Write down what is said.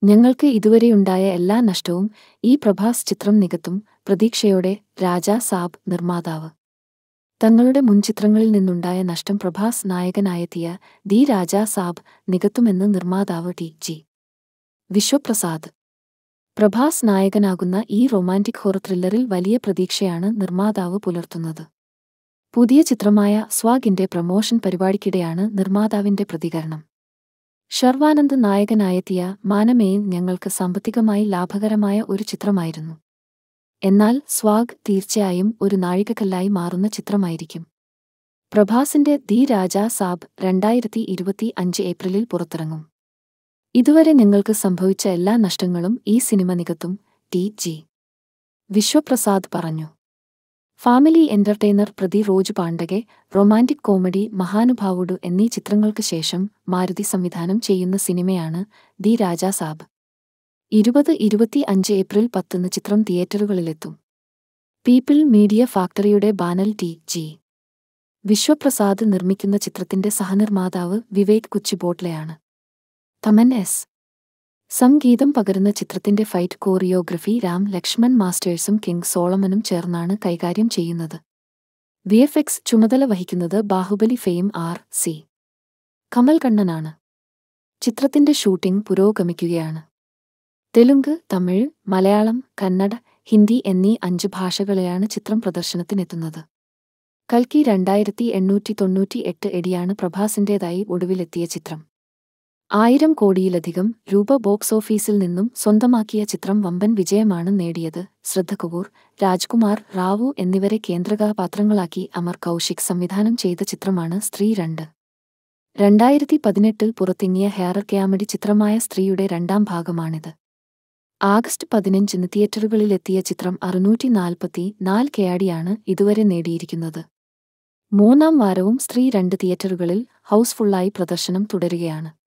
ഞങ്ങൾക്ക് ഇതുവരെയുണ്ടായ എല്ലാ നഷ്ടവും ഈ പ്രഭാസ് ചിത്രം നികത്തും. പ്രതീക്ഷയോടെ രാജാ സാബ് നിർമ്മാതാവ്. തങ്ങളുടെ മുൻ ചിത്രങ്ങളിൽ നിന്നുണ്ടായ നഷ്ടം പ്രഭാസ് നായകനായെത്തിയ ദി രാജാ സാബ് നികത്തുമെന്ന് നിർമ്മാതാവ് ടി.ജി. വിശ്വപ്രസാദ്. പ്രഭാസ് നായകനാകുന്ന ഈ റൊമാന്റിക് ഹൊറർ ത്രില്ലറിൽ വലിയ പ്രതീക്ഷയാണ് നിർമ്മാതാവ് പുലർത്തുന്നത്. പുതിയ ചിത്രമായ സ്വാഗിന്റെ പ്രമോഷൻ പരിപാടിക്കിടെയാണ് നിർമ്മാതാവിന്റെ പ്രതികരണം. ശർവാനന്ദ് നായകനായെത്തിയ മാനമേയും ഞങ്ങൾക്ക് സാമ്പത്തികമായി ലാഭകരമായ ഒരു ചിത്രമായിരുന്നു. എന്നാൽ സ്വാഗ് തീർച്ചയായും ഒരു നാഴികക്കല്ലായി മാറുന്ന ചിത്രമായിരിക്കും. പ്രഭാസിന്റെ ദി രാജാ സാബ് 2025 ഏപ്രിലിൽ പുറത്തിറങ്ങും. ഇതുവരെ നിങ്ങൾക്ക് സംഭവിച്ച എല്ലാ നഷ്ടങ്ങളും ഈ സിനിമ നികത്തും. ടി.ജി. വിശ്വപ്രസാദ് പറഞ്ഞു. Family entertainer Prati Roju Pande, romantic comedy Mahanubhavudu എന്നീ ചിത്രങ്ങൾക്ക് ശേഷം മാരുതി സംവിധാനം ചെയ്യുന്ന സിനിമയാണ് ദി രാജാ സാബ്. 2025 ഏപ്രിൽ 10 ചിത്രം തിയേറ്ററുകളിലെത്തും. പീപ്പിൾ മീഡിയ ഫാക്ടറിയുടെ ബാനറിൽ ടി.ജി. വിശ്വപ്രസാദ് നിർമ്മിക്കുന്ന ചിത്രത്തിന്റെ സഹനിർമ്മാതാവ് വിവേക് കുച്ചിബോട്ട്ലെയാണ്. തമൻ എസ്. സംഗീതം പകരുന്ന ചിത്രത്തിന്റെ ഫൈറ്റ് കോറിയോഗ്രഫി രാം ലക്ഷ്മൺ മാസ്റ്റേഴ്സും കിങ് സോളമനും ചേർന്നാണ് കൈകാര്യം ചെയ്യുന്നത്. വിഎഫ്എക്സ് ചുമതല വഹിക്കുന്നത് ബാഹുബലി ഫെയിം ആർ.സി. കമൽ കണ്ണനാണ്. ചിത്രത്തിന്റെ ഷൂട്ടിംഗ് പുരോഗമിക്കുകയാണ്. തെലുങ്ക്, തമിഴ്, മലയാളം, കന്നഡ, ഹിന്ദി എന്നീ 5 ഭാഷകളിലാണ് ചിത്രം പ്രദർശനത്തിനെത്തുന്നത്. കൽക്കി 2898 എടിയാണ് പ്രഭാസിന്റേതായി ഒടുവിലെത്തിയ ചിത്രം. 1000 കോടിയിലധികം രൂപ ബോക്സ് ഓഫീസിൽ നിന്നും സ്വന്തമാക്കിയ ചിത്രം വമ്പൻ വിജയമാണ് നേടിയത്. ശ്രദ്ധ കപൂർ, രാജ്കുമാർ റാവു എന്നിവരെ കേന്ദ്രകഥാപാത്രങ്ങളാക്കി അമർ കൗശിക് സംവിധാനം ചെയ്ത ചിത്രമാണ് സ്ത്രീ 2. 2018 പുറത്തിറങ്ങിയ ഹൊറർ കോമഡി ചിത്രമായ സ്ത്രീയുടെ 2ാം ഭാഗമാണിത്. ആഗസ്റ്റ് 15 തിയേറ്ററുകളിലെത്തിയ ചിത്രം 644 കോടിയാണ് ഇതുവരെ നേടിയിരിക്കുന്നത്. 3ാം വാരവും സ്ത്രീ 2 തിയേറ്ററുകളിൽ ഹൗസ്ഫുള്ളായി പ്രദർശനം തുടരുകയാണ്.